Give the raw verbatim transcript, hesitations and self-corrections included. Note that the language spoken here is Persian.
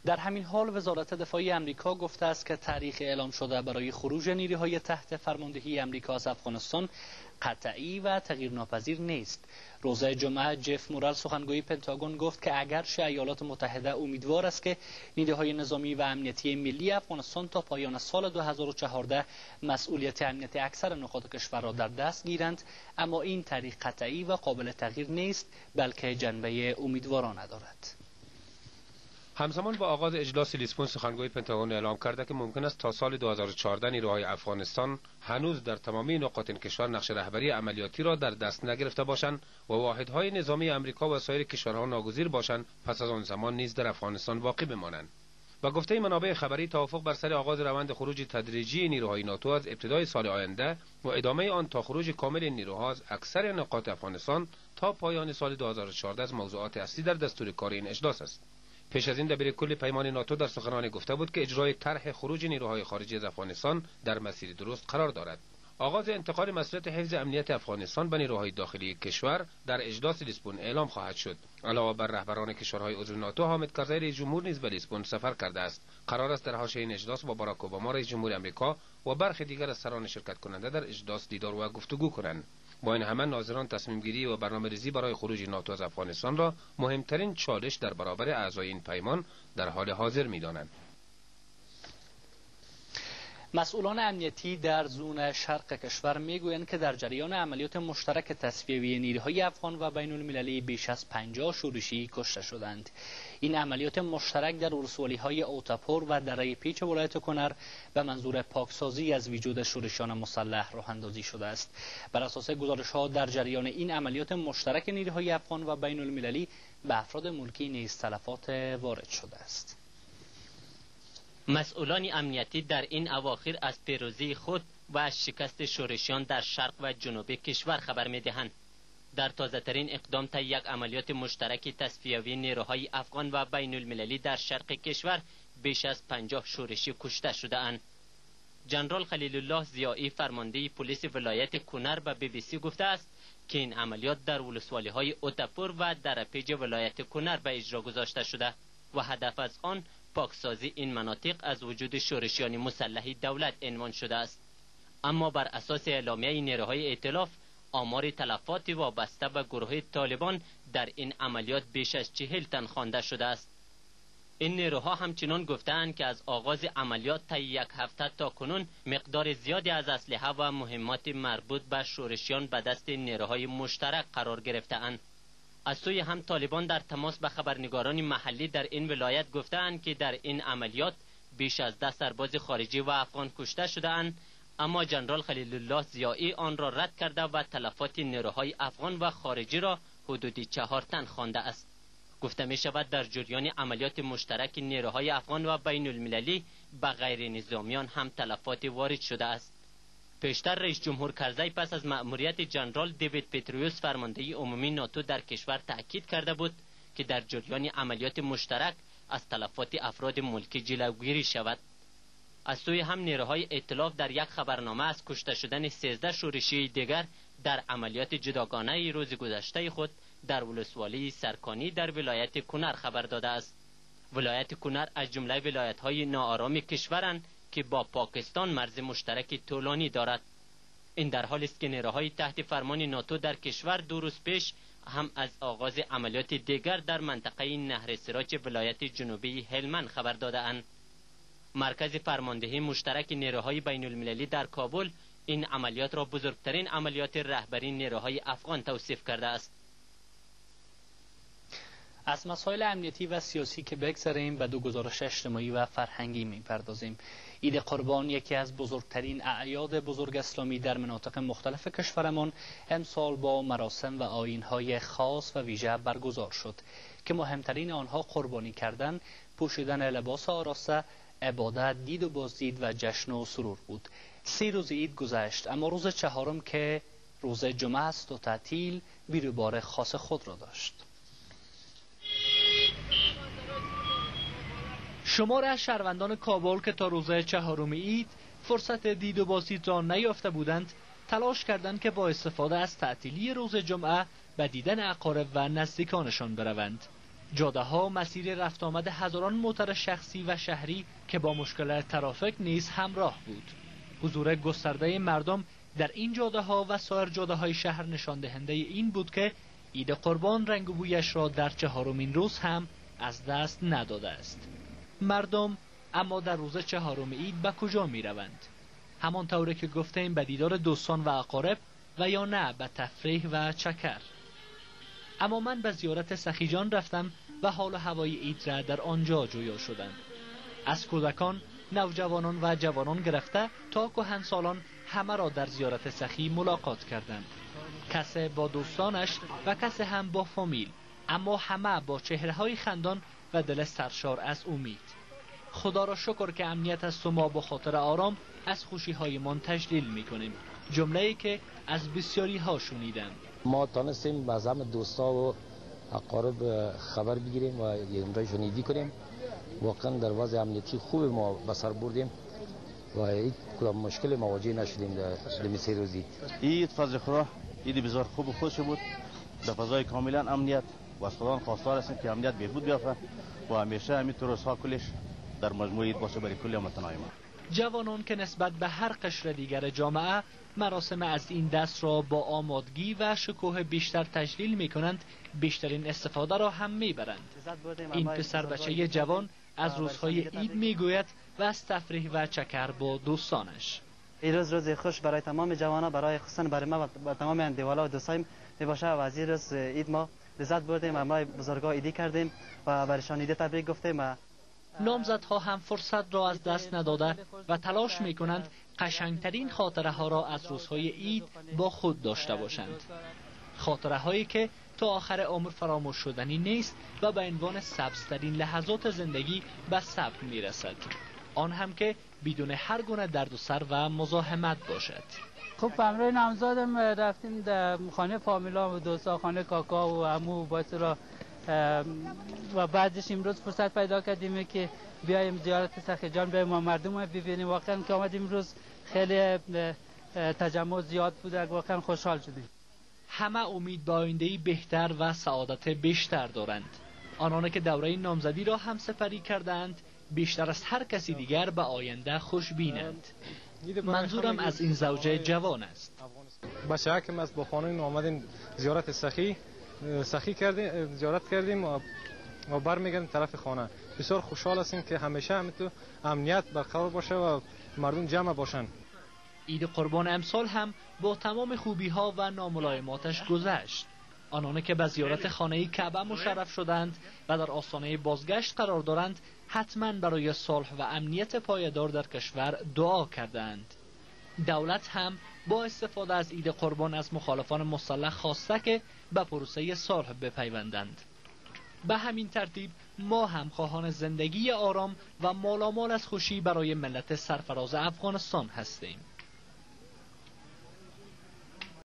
در همین حال وزارت دفاع آمریکا گفته است که تاریخ اعلام شده برای خروج نیروهای تحت فرماندهی آمریکا از افغانستان قطعی و تغییرناپذیر نیست. روز جمعه جف مورل سخنگوی پنتاگون گفت که اگرچه ایالات متحده امیدوار است که نیروهای نظامی و امنیتی ملی افغانستان تا پایان سال دو هزار و چهارده مسئولیت امنیت اکثر نقاط کشور را در دست گیرند، اما این تاریخ قطعی و قابل تغییر نیست، بلکه جنبه امیدوارانه دارد. همزمان با آغاز اجلاس لیسبون سخنگوی پنتاگون اعلام کرده که ممکن است تا سال دو هزار و چهارده نیروهای افغانستان هنوز در تمامی نقاط این کشور نقش رهبری عملیاتی را در دست نگرفته باشند و واحدهای نظامی آمریکا و سایر کشورها ناگزیر باشند پس از آن زمان نیز در افغانستان باقی بمانند. و گفته منابع خبری توافق بر سر آغاز روند خروج تدریجی نیروهای ناتو از ابتدای سال آینده و ادامه آن تا خروج کامل این نیروها از اکثر نقاط افغانستان تا پایان سال دو هزار و چهارده از موضوعات اصلی در دستور کار این اجلاس است. پیش از این دبیرکل پیمان ناتو در سخنرانی گفته بود که اجرای طرح خروج نیروهای خارجی از افغانستان در مسیر درست قرار دارد. آغاز انتقال مسئولیت حفظ امنیت افغانستان به نیروهای داخلی کشور در اجلاس لیسبون اعلام خواهد شد. علاوه بر رهبران کشورهای عضو ناتو، حامد کرزی رئیس جمهور نیز به لیسبون سفر کرده است. قرار است در حاشیه این اجلاس با باراک اوباما رئیس جمهور آمریکا و برخی دیگر از سران شرکت کننده در اجلاس دیدار و گفتگو کنند. با این همه ناظران تصمیم گیری و برنامه‌ریزی برای خروج ناتو از افغانستان را مهمترین چالش در برابر اعضای این پیمان در حال حاضر می‌دانند. مسئولان امنیتی در زون شرق کشور میگویند که در جریان عملیات مشترک تصفیه‌ای نیروهای افغان و بین المللی بیش از پنجاه شورشی کشته شدند. این عملیات مشترک در ولسوالی‌های اوتاپور و دره پیچ ولایت کنر به منظور پاکسازی از وجود شورشیان مسلح راه اندازی شده است. بر اساس گزارش‌ها در جریان این عملیات مشترک نیروهای افغان و بین المللی به افراد ملکی نیز تلفات وارد شده است. مسئولان امنیتی در این اواخر از پیروزی خود و از شکست شورشیان در شرق و جنوب کشور خبر می‌دهند. در تازه‌ترین اقدام تا یک عملیات مشترک تصفیه‌ای نیروهای افغان و بین المللی در شرق کشور بیش از پنجاه شورشی کشته شده‌اند. جنرال خلیل الله ضیایی فرمانده پلیس ولایت کنر به بی بی سی گفته است که این عملیات در ولسوالی‌های اوتاپور و درپیج ولایت کنر به اجرا گذاشته شده و هدف از آن پاکسازی این مناطق از وجود شورشیان مسلح دولت عنوان شده است. اما بر اساس اعلامیه نیروهای ائتلاف، آمار تلفات وابسته به گروه طالبان در این عملیات بیش از چهل تن خوانده شده است. این نیروها همچنان گفتند که از آغاز عملیات تا یک هفته تا کنون مقدار زیادی از اسلحه و مهمات مربوط به شورشیان به دست نیروهای مشترک قرار گرفته‌اند. از سوی هم طالبان در تماس به خبرنگاران محلی در این ولایت گفتند که در این عملیات بیش از ده سرباز خارجی و افغان کشته شده‌اند، اما جنرال خلیل الله ضیایی آن را رد کرده و تلفات نیروهای افغان و خارجی را حدودی چهار تن خوانده است. گفته می شود در جریان عملیات مشترک نیروهای افغان و بین المللی به غیر نظامیان هم تلفات وارد شده است. پیشتر رئیس جمهور کرزی پس از مأموریت جنرال دیوید پترویوس فرمانده عمومی ناتو در کشور تأکید کرده بود که در جریان عملیات مشترک از تلفات افراد ملکی جلوگیری شود. از سوی هم نیروهای ائتلاف در یک خبرنامه از کشته شدن سیزده شورشی دیگر در عملیات جداگانه روز گذشته خود در ولسوالی سرکانی در ولایت کنر خبر داده است. ولایت کنر از جمله ولایت‌های ناآرام کشورند که با پاکستان مرز مشترک طولانی دارد. این در حالی است که نیروهای تحت فرمان ناتو در کشور دو روز پیش هم از آغاز عملیات دیگر در منطقه نهر سراج ولایت جنوبی هلمند خبر داده‌اند. مرکز فرماندهی مشترک نیروهای بین المللی در کابل این عملیات را بزرگترین عملیات رهبری نیروهای افغان توصیف کرده است. از مسائل امنیتی و سیاسی که بگذریم به دو گزارش اجتماعی و فرهنگی می‌پردازیم. عید قربان یکی از بزرگترین اعیاد بزرگ اسلامی در مناطق مختلف کشورمان امسال با مراسم و آیین‌های خاص و ویژه برگزار شد که مهمترین آنها قربانی کردن، پوشیدن لباس آراسته، عبادت، دید و بازدید و جشن و سرور بود. سه روز عید گذشت، اما روز چهارم که روز جمعه است و تعطیل بیروبار خاص خود را داشت. شمار از شهروندان کابل که تا روز چهارم عید فرصت دید و بازدید را نیافته بودند، تلاش کردند که با استفاده از تعطیلی روز جمعه به دیدن اقارب و نزدیکانشان بروند. جاده ها مسیر رفت آمد هزاران موتر شخصی و شهری که با مشکلات ترافیک نیز همراه بود. حضور گسترده مردم در این جاده ها و سایر جاده های شهر نشان دهنده این بود که عید قربان رنگ و بویش را در چهارمین روز هم از دست نداده است. مردم اما در روز چهارم عید به کجا می روند؟ همان طوری که گفتیم به دیدار دوستان و اقارب و یا نه به تفریح و چکر. اما من به زیارت سخی جان رفتم و حال و هوای عید را در آنجا جویا شدم. از کودکان، نوجوانان و جوانان گرفته تا کهنسالان همه را در زیارت سخی ملاقات کردم. کسی با دوستانش و کسی هم با فامیل، اما همه با چهره‌های خندان و دل سرشار از امید. خدا را شکر که امنیت است و ما با خاطر آرام از خوشی‌های من تجلیل می‌کنیم. جمله‌ای که از بسیاری ها شنیدم. ما تانستیم از همه دوستا و اقارب خبر بگیریم و یه شنیدی کنیم. واقعا در وضع امنیتی خوب ما به سر بردیم و هیچ کدام مشکل مواجه نشدیم در سه روز عید. عید فضل خدا عید بسیار خوب و خوش بود. در فضای کاملا امنیت و از خدا خواستار هستیم که امنیت بهبود بیافته و همیشه همینطور روزها کلش در مجموع عید باشه برای کل هموطنان ما. جوانان که نسبت به هر قشر دیگر جامعه مراسم از این دست را با آمادگی و شکوه بیشتر تجلیل می کنند، بیشترین استفاده را هم می برند. این پسر بچه جوان از روزهای عید می گوید و از تفریح و چکر با دوستانش. این روز روز خوش برای تمام جوانان، برای خصوصا برای ما و تمام اندیوالا و دوستایم می باشه و از این روز عید ما لذت بردیم و ما بزرگا عیدی کردیم و برایشان عید تبریک گفتیم. و نامزدها هم فرصت را از دست نداده و تلاش می کنند قشنگترین خاطره ها را از روزهای عید با خود داشته باشند. خاطره هایی که تا آخر عمر فراموش شدنی نیست و به عنوان سبزترین لحظات زندگی به ثبت می رسد. آن هم که بدون هر گونه درد و سر و مزاحمت باشد. خب همراه نامزادم رفتیم در خانه فامیلا و دوستا، خانه کاکا و عمو باعث را و بعدش امروز فرصت پیدا کردیم که بیایم زیارت سخی جان بیایم و مردم رو ببینیم. واقعا که آمدیم امروز خیلی تجمع زیاد بود، واقعا خوشحال شدیم. همه امید به آینده‌ای بهتر و سعادت بیشتر دارند. آنان که دوره نامزدی را هم سپری کردند بیشتر از هر کسی دیگر به آینده خوشبینند. منظورم از این زوجه جوان است. با شکم از با خانم آمدیم زیارت سخی سخی کردیم، زیارت کردیم و برمیگردیم طرف خانه. بسیار خوشحال هستیم که همیشه همینطور امنیت برقرار باشه و مردم جمع باشن. عید قربان امسال هم با تمام خوبی ها و ناملایماتش گذشت. آنان که به زیارت خانه کعبه مشرف شدند و در آستانه بازگشت قرار دارند حتما برای صلح و امنیت پایدار در کشور دعا کردند. دولت هم با استفاده از عید قربان از مخالفان مسلح خواسته که به پروسه صلح بپیوندند. به همین ترتیب ما هم خواهان زندگی آرام و مالامال از خوشی برای ملت سرفراز افغانستان هستیم.